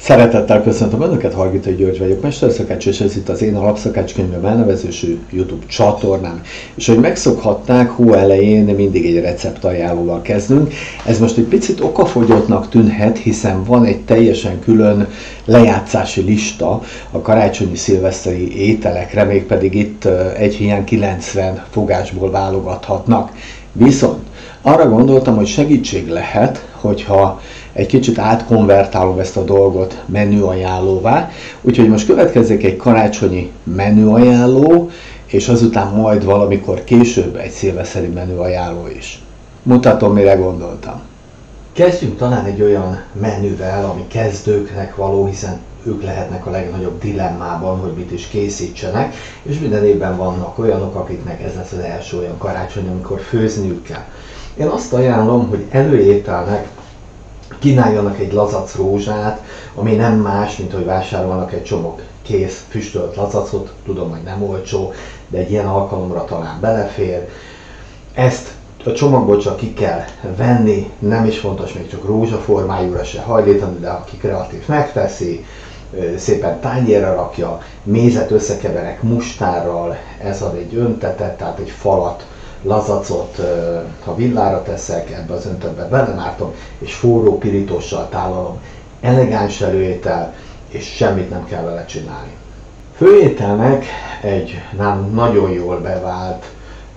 Szeretettel köszöntöm Önöket, Hargitai György vagyok, mesterszakács, és ez itt az én Alapszakácskönyvem elnevezésű YouTube csatornám. És ahogy megszokhatták, hó elején mindig egy receptajánlóval kezdünk. Ez most egy picit okafogyottnak tűnhet, hiszen van egy teljesen külön lejátszási lista a karácsonyi szilveszteri ételekre, mégpedig itt egy hiány 90 fogásból válogathatnak. Viszont arra gondoltam, hogy segítség lehet, hogyha egy kicsit átkonvertálom ezt a dolgot menüajánlóvá, úgyhogy most következzék egy karácsonyi menüajánló, és azután majd valamikor később egy szilveszteri menüajánló is. Mutatom, mire gondoltam. Kezdjünk talán egy olyan menüvel, ami kezdőknek való, hiszen ők lehetnek a legnagyobb dilemmában, hogy mit is készítsenek, és minden évben vannak olyanok, akiknek ez lesz az első olyan karácsony, amikor főzniük kell. Én azt ajánlom, hogy előételnek kínáljanak egy lazac rózsát, ami nem más, mint hogy vásárolnak egy csomag kész füstölt lazacot, tudom, hogy nem olcsó, de egy ilyen alkalomra talán belefér. Ezt a csomagból csak ki kell venni, nem is fontos még csak rózsaformájúra se hajlítani, de aki kreatív megteszi, szépen tányérra rakja, mézet összekeverek mustárral, ez ad egy öntetet, tehát egy falat lazacot, ha villára teszek, ebbe az öntetbe belemártom, és forró pirítóssal tálalom. Elegáns előétel, és semmit nem kell vele csinálni. Főételnek egy nagyon jól bevált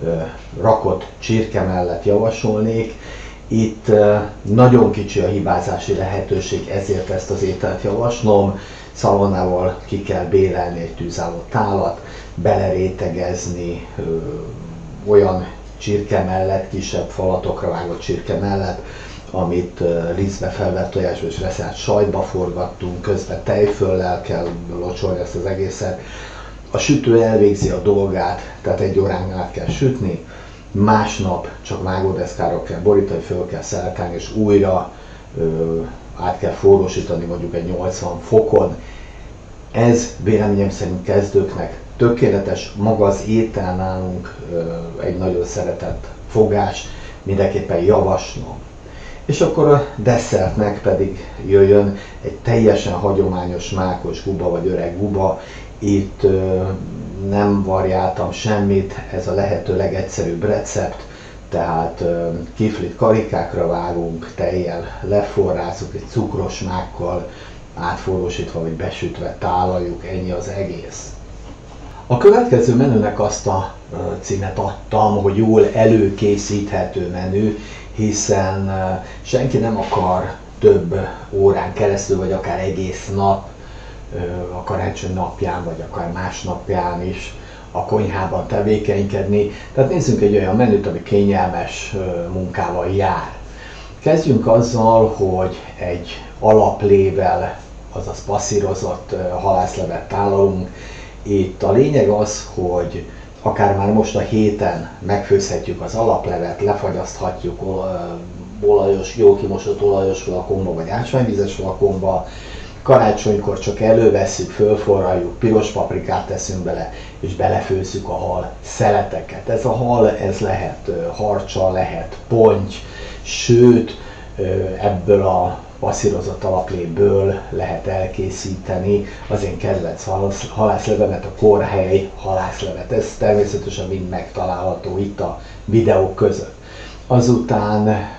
rakott csirke mellett javasolnék. Itt nagyon kicsi a hibázási lehetőség, ezért ezt az ételt javaslom. Szalonnával ki kell bélelni egy tűzálló tálat, belerétegezni olyan csirke mellett, kisebb falatokra vágott csirke mellett, amit lisztbe felvert tojásba és reszelt sajtba forgattunk, közben tejföllel kell locsolni ezt az egészet. A sütő elvégzi a dolgát, tehát 1 órán át kell sütni, másnap csak vágódeszkára kell borítani, föl kell szeletálni, és újra át kell forrósítani mondjuk egy 80 fokon. Ez véleményem szerint kezdőknek tökéletes, maga az étel nálunk egy nagyon szeretett fogás, mindenképpen javaslom. És akkor a desszertnek pedig jöjjön egy teljesen hagyományos mákos guba vagy öreg guba. Itt nem variáltam semmit, ez a lehető legegyszerűbb recept, tehát kiflit karikákra vágunk, tejjel leforrázzuk, egy cukros mákkal átforrósítva vagy besütve tálaljuk, ennyi az egész. A következő menünek azt a címet adtam, hogy jól előkészíthető menü, hiszen senki nem akar több órán keresztül, vagy akár egész nap, a karácsony napján, vagy akár más napján is a konyhában tevékenykedni. Tehát nézzünk egy olyan menüt, ami kényelmes munkával jár. Kezdjünk azzal, hogy egy alaplével, azaz passzírozott halászlevet tálalunk. Itt a lényeg az, hogy akár már most a héten megfőzhetjük az alaplevet, lefagyaszthatjuk olajos, jó kimosott olajos flakonba vagy ásványvizes flakonba, karácsonykor csak elővesszük, fölforraljuk, piros paprikát teszünk bele, és belefőzzük a hal szeleteket. Ez a hal, ez lehet harcsa, lehet ponty, sőt, ebből a passzírozott alapléből lehet elkészíteni az én kedvenc halászlevemet, a Korhely halászlevet. Ez természetesen mind megtalálható itt a videók között. Azután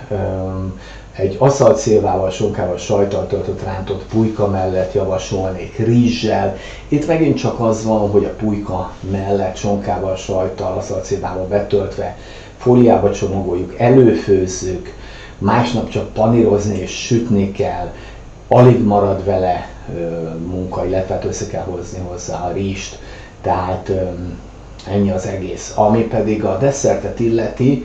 egy aszalt szilvával, sonkával, sajttal töltött rántott pulyka mellett javasolnék rizssel. Itt megint csak az van, hogy a pulyka mellett sonkával, sajttal, aszalt szilvával betöltve fóliába csomagoljuk, előfőzzük, másnap csak panírozni és sütni kell, alig marad vele munka, illetve össze kell hozni hozzá a rizst, tehát ennyi az egész. Ami pedig a desszertet illeti,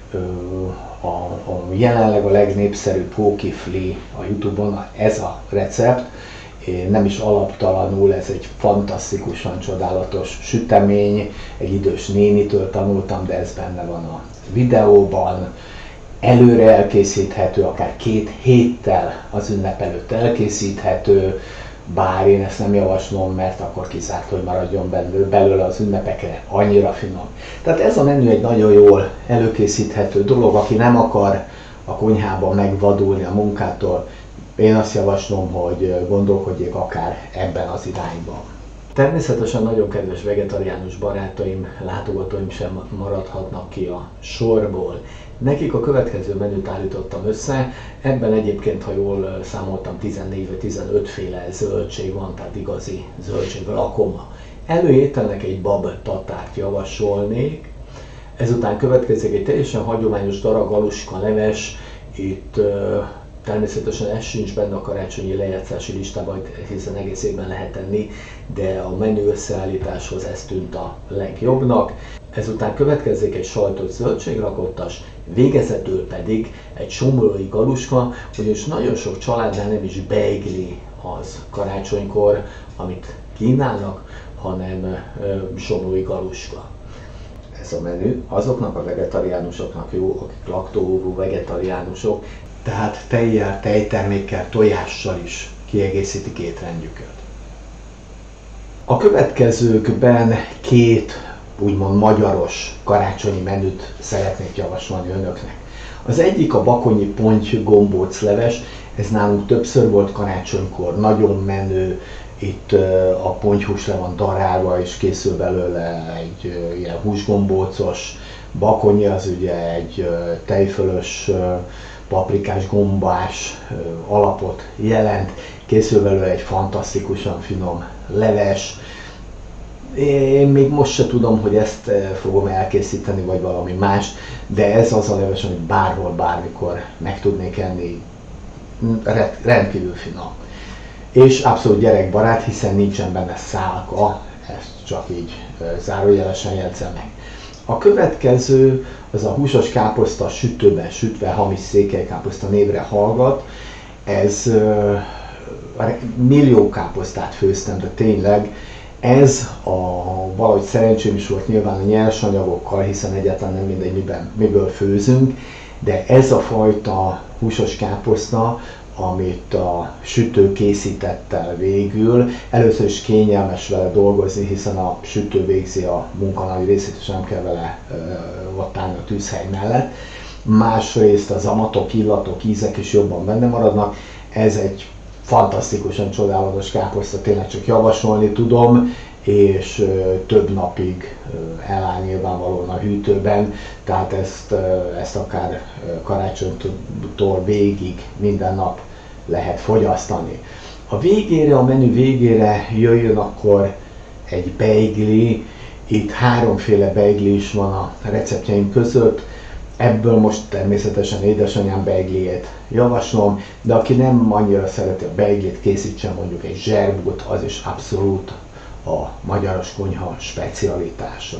jelenleg a legnépszerűbb hókifli a YouTube-on, ez a recept, nem is alaptalanul, ez egy fantasztikusan csodálatos sütemény, egy idős nénitől tanultam, de ez benne van a videóban. Előre elkészíthető, akár 2 héttel az ünnep előtt elkészíthető, bár én ezt nem javaslom, mert akkor kizárt, hogy maradjon belőle az ünnepekre, annyira finom. Tehát ez a menü egy nagyon jól előkészíthető dolog, aki nem akar a konyhában megvadulni a munkától, Én azt javaslom, hogy gondolkodjék akár ebben az irányban. Természetesen nagyon kedves vegetariánus barátaim, látogatóim sem maradhatnak ki a sorból. Nekik a következő menüt állítottam össze, ebben egyébként, ha jól számoltam, 14 vagy 15 féle zöldség van, tehát igazi zöldséglakoma. Előételnek egy bab tatárt javasolnék, ezután következik egy teljesen hagyományos darab galuska leves, itt természetesen ez sincs benne a karácsonyi lejátszási listában, hiszen egész évben lehet enni, de a menü összeállításhoz ez tűnt a legjobbnak. Ezután következik egy sajtos zöldségrakottas, végezetül pedig egy somlói galuska, ugyanis nagyon sok családnál nem is beigli az karácsonykor, amit kínálnak, hanem somlói galuska. Ez a menü azoknak a vegetariánusoknak jó, akik laktóvúvó vegetariánusok, tehát tejjel, tejtermékkel, tojással is kiegészítik étrendjüket. A következőkben két úgymond magyaros karácsonyi menüt szeretnék javasolni önöknek. Az egyik a bakonyi ponty gombóc leves, ez nálunk többször volt karácsonykor, nagyon menő, itt a pontyhús le van darálva és készül belőle egy ilyen húsgombócos, bakonyi az ugye egy tejfölös, paprikás, gombás alapot jelent, készül belőle egy fantasztikusan finom leves. Én még most se tudom, hogy ezt fogom elkészíteni, vagy valami más, de ez az a leves, amit bárhol, bármikor meg tudnék enni, rendkívül finom. És abszolút gyerekbarát, hiszen nincsen benne szálka, ezt csak így zárójelesen jegyzem meg. A következő az a húsos káposzta sütőben sütve, hamis székelykáposzta névre hallgat. Ez millió káposztát főztem, de tényleg ez valahogy szerencsém is volt nyilván a nyersanyagokkal, hiszen egyáltalán nem mindegy, miből főzünk, de ez a fajta húsos káposzta, amit a sütő készített el végül. Először is kényelmes vele dolgozni, hiszen a sütő végzi a munka nagy részét, és nem kell vele ott állni a tűzhely mellett. Másrészt az amatok, illatok, ízek is jobban benne maradnak. Ez egy fantasztikusan csodálatos káposzta, tényleg csak javasolni tudom, és több napig eláll nyilvánvalóan a hűtőben, tehát ezt akár karácsonytól végig minden nap lehet fogyasztani. A menü végére jöjjön akkor egy beigli, itt háromféle beigli is van a receptjeim között, ebből most természetesen édesanyám beigliét javaslom, de aki nem annyira szereti a beiglit, készítsen mondjuk egy zserbút, az is abszolút a magyaros konyha specialitása.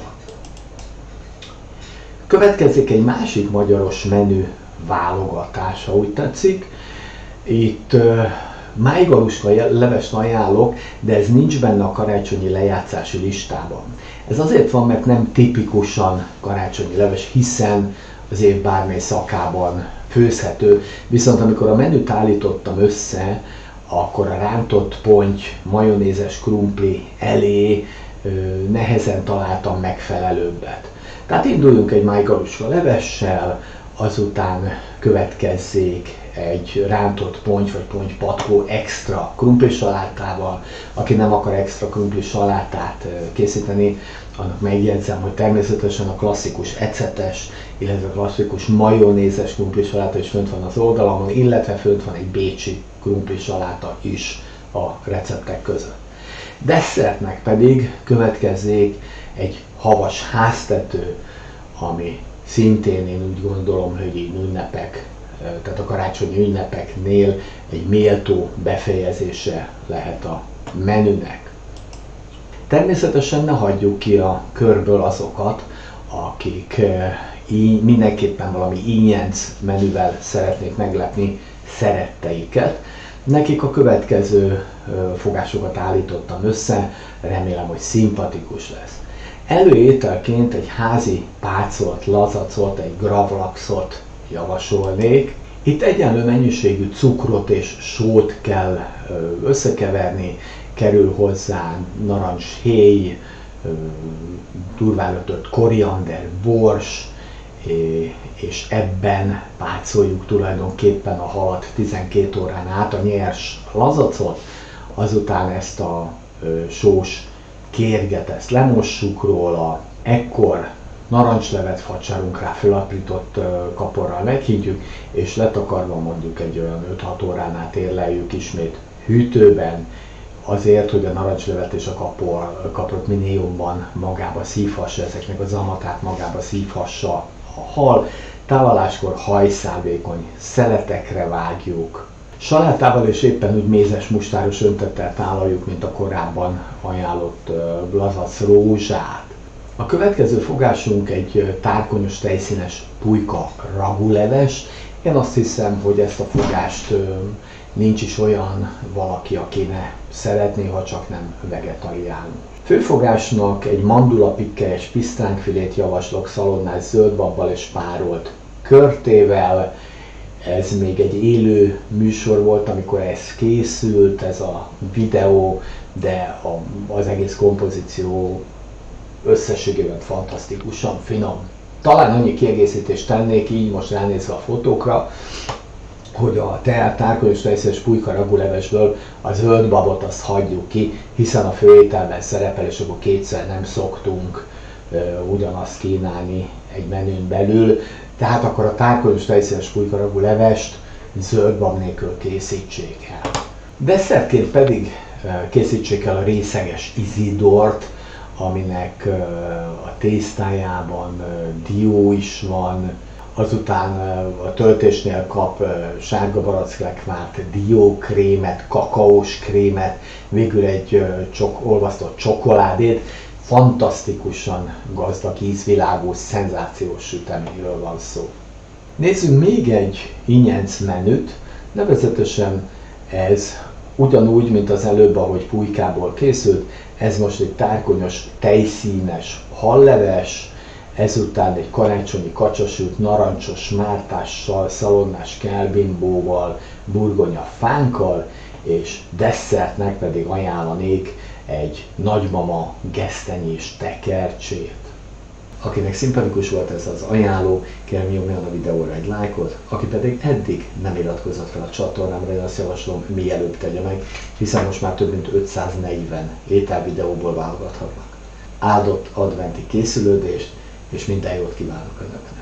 Következik egy másik magyaros menü válogatása, úgy tetszik. Itt májgaluska levest ajánlok, de ez nincs benne a karácsonyi lejátszási listában. Ez azért van, mert nem tipikusan karácsonyi leves, hiszen az év bármely szakában főzhető, viszont amikor a menüt állítottam össze, akkor a rántott ponty, majonézes krumpli elé nehezen találtam megfelelőbbet. Tehát induljunk egy májgaluska levessel, azután következzék egy rántott ponty vagy pontypatkó extra krumplisalátával. Aki nem akar extra krumplisalátát készíteni, annak megjegyzem, hogy természetesen a klasszikus ecetes, illetve a klasszikus majonézes krumplisaláta is fönt van az oldalamon, illetve fönt van egy bécsi krumplisaláta is a receptek között. Desszertnek pedig következzék egy havas háztető, ami szintén én úgy gondolom, hogy így ünnepek, tehát a karácsonyi ünnepeknél egy méltó befejezése lehet a menünek. Természetesen ne hagyjuk ki a körből azokat, akik mindenképpen valami ínyenc menüvel szeretnék meglepni szeretteiket. Nekik a következő fogásokat állítottam össze, remélem, hogy szimpatikus lesz. Előételként egy házi pácolt, lazacot, egy gravlaxot javasolnék. Itt egyenlő mennyiségű cukrot és sót kell összekeverni, kerül hozzá narancshéj, durván ötött koriander, bors, és ebben pácoljuk tulajdonképpen a halat 12 órán át, a nyers lazacot, azután ezt a sós kérget, ezt lemossuk róla, ekkor narancslevet facsarunk rá, felaprított kaporral meghintjük, és letakarva mondjuk egy olyan 5-6 órán át érleljük ismét hűtőben, azért, hogy a narancslevet és a kaprot minél jobban magába szívhassa, ezeknek az amatát magába szívhassa a hal. Tálaláskor hajszálvékony szeletekre vágjuk. Salátával és éppen úgy mézes mustáros öntettel tálaljuk, mint a korábban ajánlott lazac rózsát. A következő fogásunk egy tárkonyos tejszínes pulyka raguleves. Én azt hiszem, hogy ezt a fogást nincs is olyan valaki, aki ne szeretné, ha csak nem vegetariánus. Főfogásnak egy mandula pikkelyes pisztránkfilét javaslok szalonnás zöldbabbal és párolt körtével. Ez még egy élő műsor volt, amikor ez készült, ez a videó, de az egész kompozíció összességében fantasztikusan finom. Talán annyi kiegészítést tennék így most ránézve a fotókra, hogy a tárkonyos tejszínes pulyka ragulevesből a zöldbabot azt hagyjuk ki, hiszen a főételben szerepel, és akkor kétszer nem szoktunk ugyanazt kínálni egy menün belül. Tehát akkor a tárkonyos tejszínes pulyka ragulevest zöldbab nélkül készítsék el. Desszertként pedig készítsék el a részeges izidort, aminek a tésztájában dió is van, azután a töltésnél kap sárga baracklekvárt diókrémet, kakaós krémet, végül egy olvasztott csokoládét. Fantasztikusan gazdag, ízvilágú, szenzációs süteményről van szó. Nézzünk még egy ingyenc menüt, nevezetesen ez ugyanúgy, mint az előbb, ahogy pulykából készült, ez most egy tárkonyos, tejszínes halleves, ezután egy karácsonyi kacsasült narancsos mártással, szalonnás kelbimbóval, burgonya fánkkal, és desszertnek pedig ajánlanék egy nagymama gesztenyés tekercsét. Akinek szimpatikus volt ez az ajánló, kérem nyomjon a videóra egy lájkot, aki pedig eddig nem iratkozott fel a csatornámra, én azt javaslom, mielőbb tegye meg, hiszen most már több mint 540 ételvideóból válogathatnak. Áldott adventi készülődést, és minden jót kívánok Önöknek!